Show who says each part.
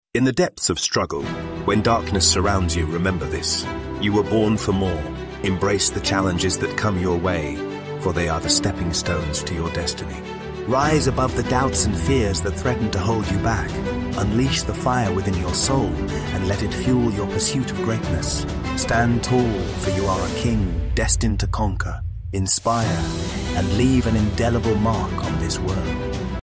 Speaker 1: In the depths of struggle, when darkness surrounds you, remember this. You were born for more. Embrace the challenges that come your way, for they are the stepping stones to your destiny. Rise above the doubts and fears that threaten to hold you back. Unleash the fire within your soul and let it fuel your pursuit of greatness. Stand tall, for you are a king destined to conquer, inspire, and leave an indelible mark on this world.